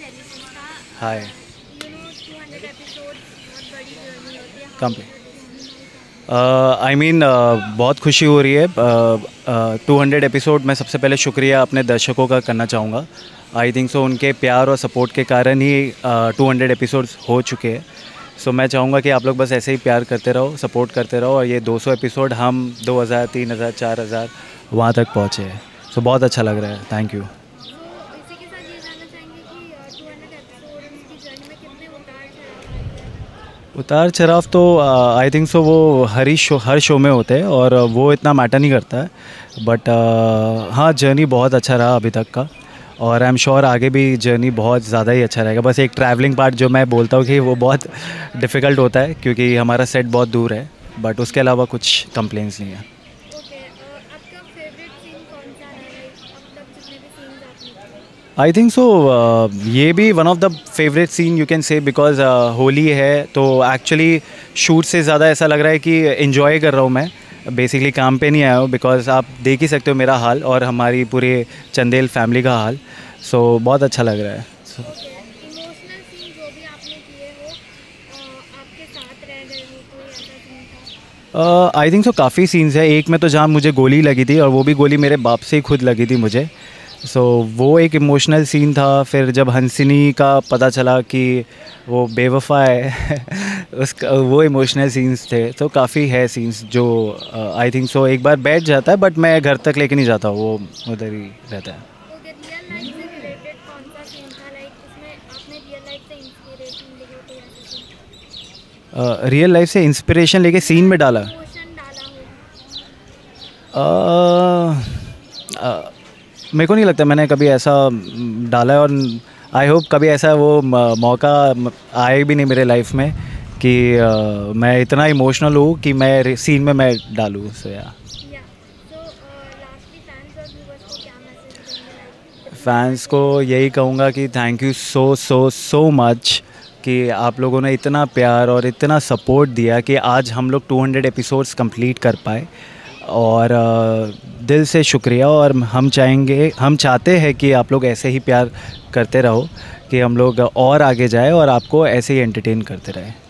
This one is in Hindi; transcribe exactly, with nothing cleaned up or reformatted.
हाय कंप्लीट आई मीन बहुत खुशी हो रही है। टू हंड्रेड एपिसोड मैं सबसे पहले शुक्रिया अपने दर्शकों का करना चाहूँगा। आई थिंक सो उनके प्यार और सपोर्ट के कारण ही टू हंड्रेड एपिसोड्स हो चुके हैं। सो so, मैं चाहूँगा कि आप लोग बस ऐसे ही प्यार करते रहो, सपोर्ट करते रहो और ये दो सौ एपिसोड हम दो हज़ार तीन हज़ार चार हज़ार वहाँ तक पहुँचे हैं। सो so, बहुत अच्छा लग रहा है। Thank you. उतार चढ़ाव तो आई थिंक सो वो हर ही शो हर शो में होते हैं और वो इतना मैटर नहीं करता है। बट uh, हाँ, जर्नी बहुत अच्छा रहा अभी तक का और आई एम श्योर आगे भी जर्नी बहुत ज़्यादा ही अच्छा रहेगा। बस एक ट्रैवलिंग पार्ट जो मैं बोलता हूँ कि वो बहुत डिफ़िकल्ट होता है क्योंकि हमारा सेट बहुत दूर है, बट उसके अलावा कुछ कंप्लेंट्स नहीं है। आई थिंक सो ये भी one of the favourite scene you can say because Holi है तो एक्चुअली शूट से ज़्यादा ऐसा लग रहा है कि इन्जॉय कर रहा हूँ मैं। बेसिकली काम पे नहीं आया हूँ बिकॉज आप देख ही सकते हो मेरा हाल और हमारी पूरे चंदेल फैमिली का हाल। सो so, बहुत अच्छा लग रहा है। so, आई थिंक सो काफ़ी सीन्स है। एक में तो जहाँ मुझे गोली लगी थी और वो भी गोली मेरे बाप से ही खुद लगी थी मुझे। सो so, वो एक इमोशनल सीन था। फिर जब हंसिनी का पता चला कि वो बेवफा है उसका वो इमोशनल सीन्स थे। तो काफ़ी है सीन्स जो आई थिंक सो एक बार बैठ जाता है बट मैं घर तक लेके नहीं जाता, वो उधर ही रहता है। रियल लाइफ से इंस्पिरेशन लेके सीन में डाला मेरे को नहीं लगता मैंने कभी ऐसा डाला है और आई होप कभी ऐसा वो मौका आए भी नहीं मेरे लाइफ में कि uh, मैं इतना इमोशनल हूँ कि मैं सीन में मैं डालूँ। सो या फैंस को यही कहूँगा कि thank you so so so much कि आप लोगों ने इतना प्यार और इतना सपोर्ट दिया कि आज हम लोग टू हंड्रेड एपिसोड्स कंप्लीट कर पाए और दिल से शुक्रिया। और हम चाहेंगे हम चाहते हैं कि आप लोग ऐसे ही प्यार करते रहो कि हम लोग और आगे जाए और आपको ऐसे ही एंटरटेन करते रहें।